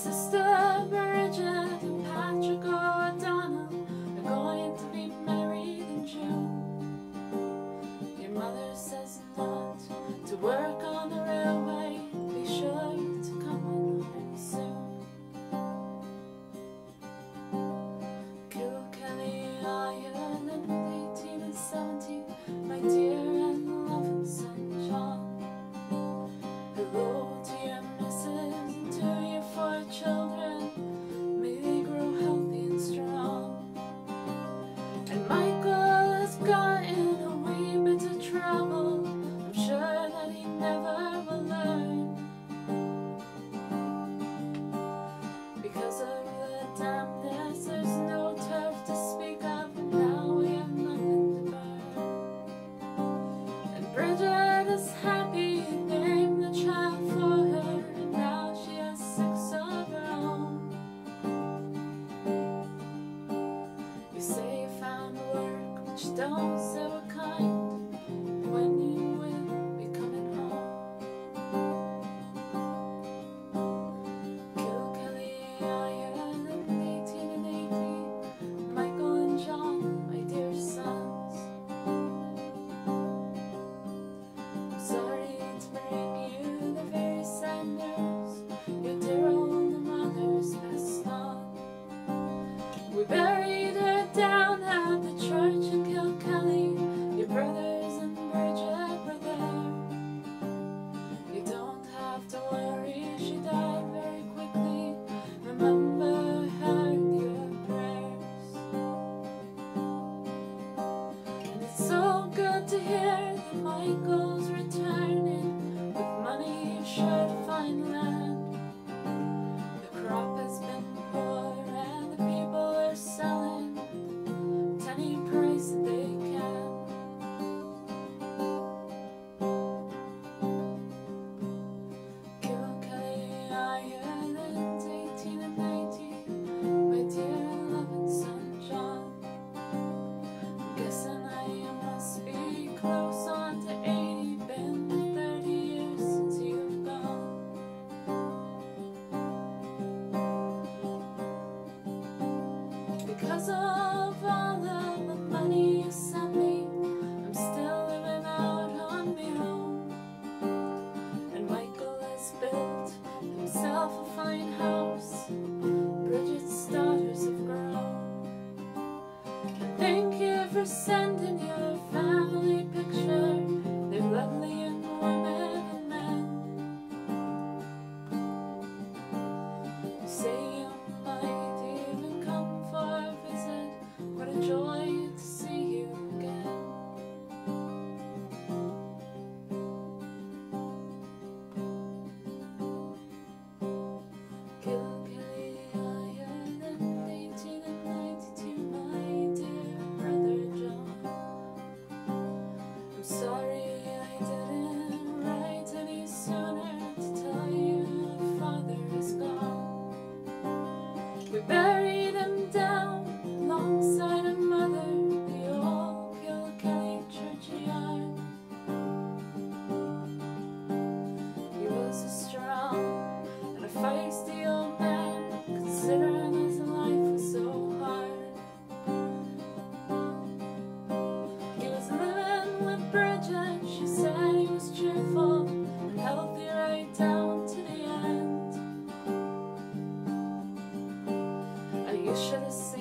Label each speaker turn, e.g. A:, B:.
A: sister Bridget and Patrick O'Donnell are going to be married in June. Your mother says not to work on the railway. Be sure to come on home soon. Kilkelly, Ireland, 1870. My dear and loving son John. Hello to your missus and to your 4 children. May they grow healthy and strong. And Michael has got in a wee bit of trouble. I'm sure that he never will learn, because of the dampness there's no turf to speak of, and now we have nothing to burn. And Bridget is happy, named the child for her, and now she has 6 of her own. You say you found work, but you don't say what kind, when you will be coming home. Kilkelly, Ireland, 1880. Michael and John, my dear sons. I'm sorry to bring you the very sad news. Your dear old mother's passed on. We buried her down at the church in Kilkelly. Your brothers and Bridget were there. You don't have to worry, she died very quickly. Remember her in your prayers. And it's so good to hear that Michael's returning. With money you're sure to find land. The crop has been poor and the people are selling at any price that they can. Kilkelly, Ireland, 1890. My dear loving son John. I'm guessing I must be close on to 80. Been 30 years since you've gone. Because of all of the money you sent me, I'm still living out on my own. And Michael has built himself a fine house. Bridget's daughters have grown. And thank you for sending your family picture. They're lovely young women and men. You say you might even come for a visit. What a joy to see you again. Kilkelly, Ireland, 1892. My dear brother John. I'm sorry I didn't write any sooner to tell you your father is gone. We buried him down alongside of mother, the old Kilkelly churchyard. He was a strong and a feisty old man, considering his life was so hard. He was living with Bridget. She said he was cheerful and healthy right down to the end. You should have